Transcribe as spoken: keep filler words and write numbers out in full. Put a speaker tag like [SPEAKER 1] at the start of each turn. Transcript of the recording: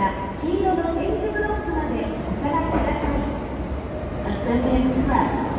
[SPEAKER 1] から黄色の点字ブロックまでお下がりください。Ascending Express